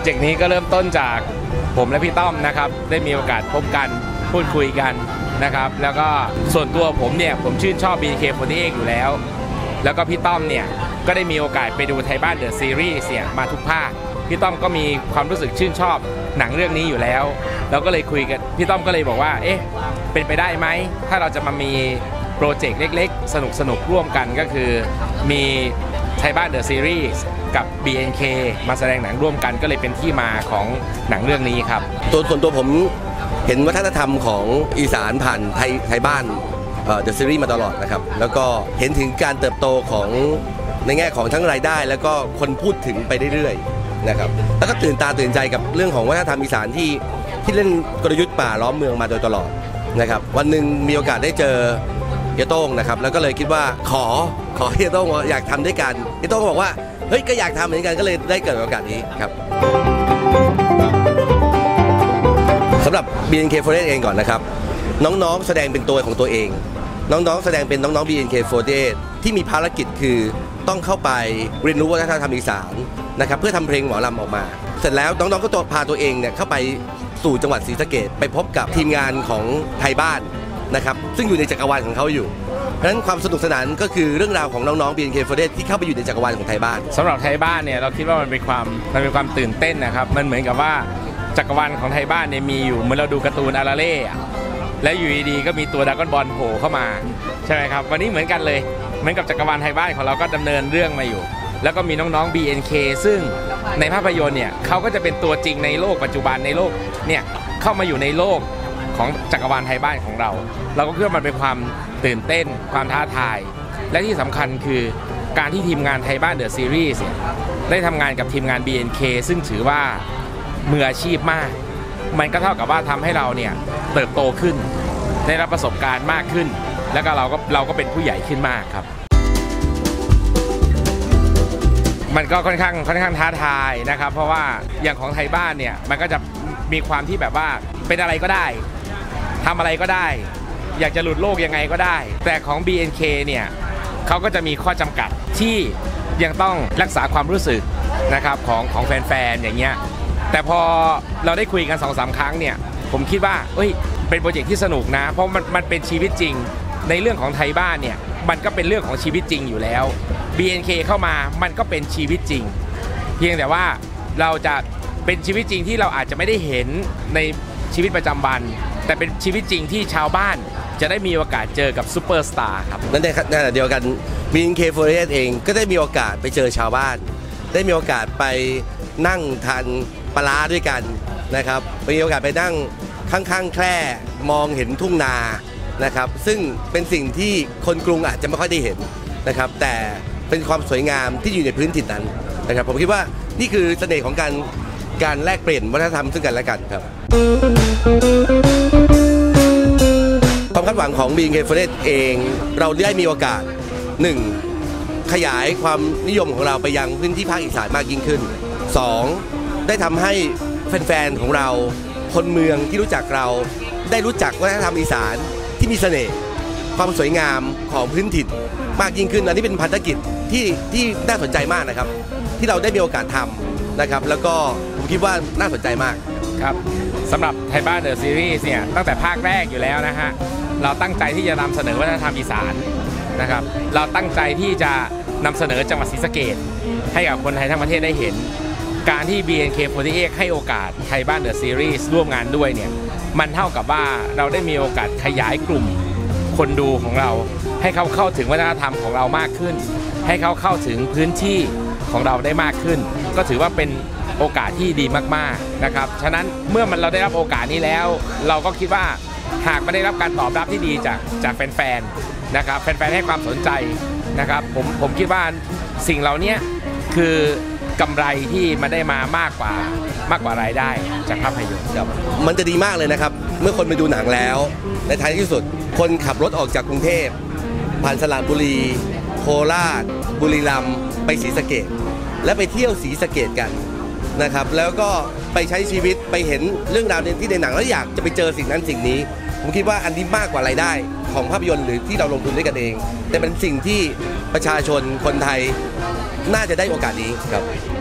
เจกต์นี้ก็เริ่มต้นจากผมและพี่ต้อมนะครับได้มีโอกาสพบกันพูดคุยกันนะครับแล้วก็ส่วนตัวผมเนี่ยผมชื่นชอบ BNK48 อยู่แล้วแล้วก็พี่ต้อมเนี่ยก็ได้มีโอกาสไปดูไทยบ้านเดอะซีรีส์เนี่ยมาทุกภาคพี่ต้อมก็มีความรู้สึกชื่นชอบหนังเรื่องนี้อยู่แล้วเราก็เลยคุยกันพี่ต้อมก็เลยบอกว่าเอ๊ะเป็นไปได้ไหมถ้าเราจะมามีโปรเจกต์เล็กๆสนุกร่วมกันก็คือมีไทยบ้านเดอะซีรีส์กับ BNK มาแสดงหนังร่วมกันก็เลยเป็นที่มาของหนังเรื่องนี้ครับส่วนตัวผมเห็นวัฒนธรรมของอีสานผ่านไทยบ้านเดอะซีรีส์มาตลอดนะครับแล้วก็เห็นถึงการเติบโตของในแง่ของทั้งรายได้แล้วก็คนพูดถึงไปเรื่อยๆนะครับแล้วก็ตื่นตาตื่นใจกับเรื่องของวัฒนธรรมอีสานที่เล่นกลยุทธ์ป่าล้อมเมืองมาโดยตลอดนะครับวันหนึ่งมีโอกาสได้เจอเฮียโต้งนะครับแล้วก็เลยคิดว่าขอเฮียโต้งอยากทำด้วยกันเฮียโต้งก็บอกว่าเฮ้ยก็อยากทำเหมือนกันก็เลยได้เกิดโอกาสนี้ครับสำหรับ BNK48 เองก่อนนะครับน้องๆแสดงเป็นตัวของตัวเองน้องๆแสดงเป็นน้องๆ BNK48 ที่มีภารกิจคือต้องเข้าไปเรียนรู้วัฒนธรรมอีสานนะครับเพื่อทำเพลงหมอลำออกมาเสร็จแล้วน้องๆก็พาตัวเองเนี่ยเข้าไปสู่จังหวัดศรีสะเกษไปพบกับทีมงานของไทยบ้านนะครับซึ่งอยู่ในจักรวาลของเขาอยู่เพราะฉะนั้นความสนุกสนานก็คือเรื่องราวของน้องๆ BNK48 ที่เข้าไปอยู่ในจักรวาลของไทยบ้านสำหรับไทยบ้านเนี่ยเราคิดว่ามันเป็นความตื่นเต้นนะครับมันเหมือนกับว่าจักรวาลของไทยบ้านเนี่ยมีอยู่เหมือนเราดูการ์ตูนอาราเล่และอยู่ดีๆก็มีตัวดราก้อนบอลโผล่เข้ามาใช่ไหมครับวันนี้เหมือนกันเลยเหมือนกับจักรวาลไทยบ้านของเราก็ดำเนินเรื่องมาอยู่แล้วก็มีน้องๆ BNK ซึ่งในภาพยนตร์เนี่ยเขาก็จะเป็นตัวจริงในโลกปัจจุบันในโลกเนี่ยเข้ามาอยู่ในโลกของจักรวาลไทยบ้านของเราเราก็คิดว่ามันเป็นความตื่นเต้นความท้าทายและที่สำคัญคือการที่ทีมงานไทยบ้านเดอะซีรีส์ได้ทำงานกับทีมงาน BNK ซึ่งถือว่ามืออาชีพมากมันก็เท่ากับว่าทำให้เราเนี่ยเติบโตขึ้นได้รับประสบการณ์มากขึ้นแล้วก็เราก็เป็นผู้ใหญ่ขึ้นมากครับมันก็ค่อนข้างท้าทายนะครับเพราะว่าอย่างของไทยบ้านเนี่ยมันก็จะมีความที่แบบว่าเป็นอะไรก็ได้ทำอะไรก็ได้อยากจะหลุดโลกยังไงก็ได้แต่ของ BNK เนี่ยเขาก็จะมีข้อจำกัดที่ยังต้องรักษาความรู้สึกนะครับของแฟนๆอย่างเงี้ยแต่พอเราได้คุยกัน 2-3 ครั้งเนี่ยผมคิดว่าเป็นโปรเจกต์ที่สนุกนะเพราะมันเป็นชีวิตจริงในเรื่องของไทยบ้านเนี่ยมันก็เป็นเรื่องของชีวิตจริงอยู่แล้ว BNK เข้ามามันก็เป็นชีวิตจริงเพียงแต่ว่าเราจะเป็นชีวิตจริงที่เราอาจจะไม่ได้เห็นในชีวิตประจำวันแต่เป็นชีวิตจริงที่ชาวบ้านจะได้มีโอกาสเจอกับซูเปอร์สตาร์ครับนั่นในขณะเดียวกัน BNK48 เองก็ได้มีโอกาสไปเจอชาวบ้านได้มีโอกาสไปนั่งทานปลาด้วยกันนะครับมีโอกาสไปนั่งข้างๆแคร่มองเห็นทุ่งนานะครับซึ่งเป็นสิ่งที่คนกรุงอาจจะไม่ค่อยได้เห็นนะครับแต่เป็นความสวยงามที่อยู่ในพื้นถิ่นนั้นนะครับผมคิดว่านี่คือเสน่ห์ของการแลกเปลี่ยนวัฒนธรรมซึ่งกันและกันครับความคาดหวังของ BNK48 เองเราได้มีโอกาส 1. ขยายความนิยมของเราไปยังพื้นที่ภาคอีสานมากยิ่งขึ้น 2. ได้ทำให้แฟนๆของเราคนเมืองที่รู้จักเราได้รู้จักวัฒนธรรมอีสานที่มีเสน่ห์ความสวยงามของพื้นถิ่นมากยิ่งขึ้นอันนี้เป็นภารกิจที่น่าสนใจมากนะครับที่เราได้มีโอกาสทำนะครับแล้วก็ผมคิดว่าน่าสนใจมากครับสำหรับไทยบ้านเดอะซีรีส์เนี่ยตั้งแต่ภาคแรกอยู่แล้วนะฮะเราตั้งใจที่จะนำเสนอวัฒนธรรมอีสานนะครับเราตั้งใจที่จะนำเสนอจังหวัดศรีสะเกษให้กับคนไทยทั้งประเทศได้เห็นการที่ BNK48 ให้โอกาสไทยบ้านเดอะซีรีส์ร่วมงานด้วยเนี่ยมันเท่ากับว่าเราได้มีโอกาสขยายกลุ่มคนดูของเราให้เขาเข้าถึงวัฒนธรรมของเรามากขึ้นให้เขาเข้าถึงพื้นที่ของเราได้มากขึ้นก็ถือว่าเป็นโอกาสที่ดีมากๆนะครับฉะนั้นเมื่อเราได้รับโอกาสนี้แล้วเราก็คิดว่าหากไม่ได้รับการตอบรับที่ดีจากแฟนๆนะครับแฟนๆให้ความสนใจนะครับผมคิดว่าสิ่งเหล่านี้คือกำไรที่มันได้มามากกว่ารายได้จากภาพยนตร์มันจะดีมากเลยนะครับเมื่อคนไปดูหนังแล้วในท้ายที่สุดคนขับรถออกจากกรุงเทพผ่านสระบุรีโคราชบุรีรัมย์ไปศรีสะเกษและไปเที่ยวศรีสะเกษกันนะครับแล้วก็ไปใช้ชีวิตไปเห็นเรื่องราวที่ในหนังแล้วอยากจะไปเจอสิ่งนั้นสิ่งนี้ผมคิดว่าอันนี้มากกว่ารายได้ของภาพยนตร์หรือที่เราลงทุนด้วยกันเองแต่เป็นสิ่งที่ประชาชนคนไทยน่าจะได้โอกาสนี้ครับ